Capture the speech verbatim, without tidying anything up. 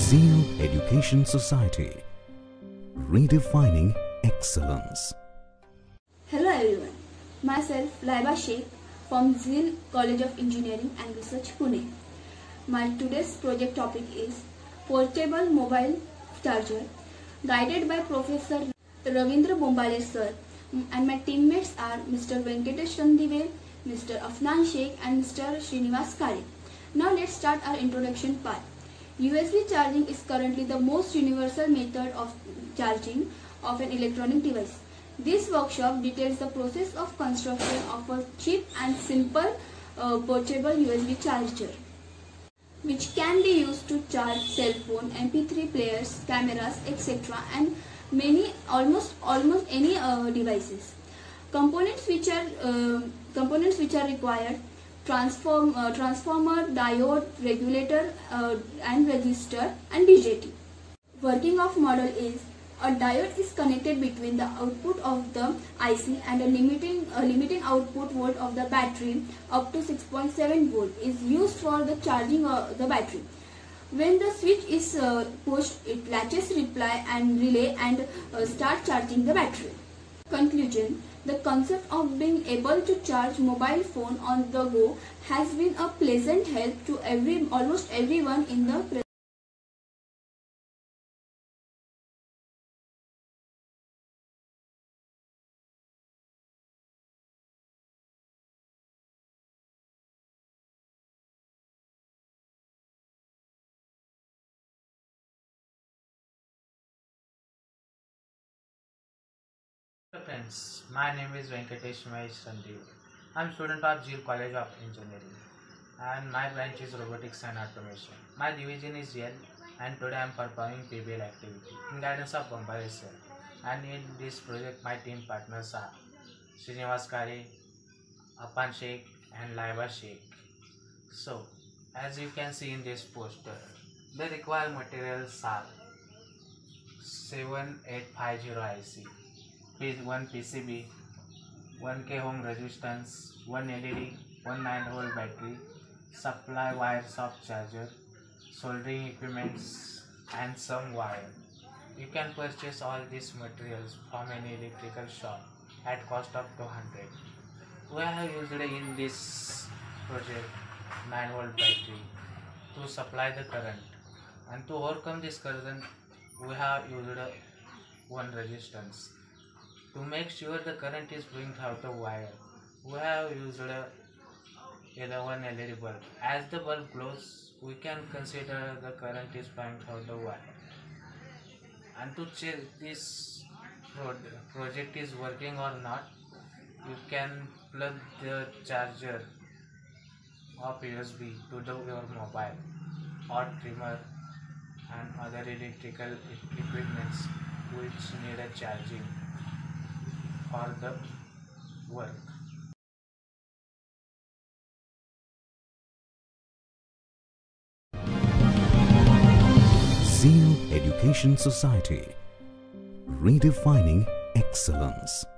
Zeal Education Society, redefining excellence. Hello everyone, myself Laiba Sheikh from Zeal College of Engineering and Research, Pune. My today's project topic is portable mobile charger, guided by Professor Ravindra Bombale sir, and my teammates are Mister Venkatesh Randivel, Mister Afnan Sheikh and Mister Srinivas Kare. Now let's start our introduction part. U S B charging is currently the most universal method of charging of an electronic device. This workshop details the process of construction of a cheap and simple uh, portable U S B charger, which can be used to charge cell phone, M P three players, cameras, et cetera, and many almost almost any uh, devices. Components which are uh, components which are required: transform uh, transformer, diode, regulator, uh, and resistor, and B J T. Working of model is: a diode is connected between the output of the I C and a limiting a limiting output volt of the battery up to six point seven volt is used for the charging of the battery. When the switch is uh, pushed, it latches reply and relay and uh, start charging the battery. Conclusion: the concept of being able to charge mobile phone on the go has been a pleasant help to every almost everyone in the present. Hello friends, my name is Venkatesh Randivel. I am student of Zeal College of Engineering and my branch is Robotics and Automation. My division is Zeal and today I am performing P B L activity in guidance of Bombale sir. And in this project my team partners are Srinivas Kare, Afnan Sheikh and Laiba Sheikh. So as you can see in this poster, the required materials are seven eight five zero I C, one P C B, one K ohm resistance, one L E D, one nine volt battery, supply wires of charger, soldering equipments and some wire. You can purchase all these materials from any electrical shop at cost of two hundred. We have used in this project nine volt battery to supply the current, and to overcome this current we have used one resistance. To make sure the current is flowing through the wire, we have used eleven L E D bulb. As the bulb glows, we can consider the current is flowing through the wire. And to check this project is working or not, you can plug the charger of U S B to the, your mobile or trimmer and other electrical equipments which need a charging for the work. Zeal Education Society, redefining excellence.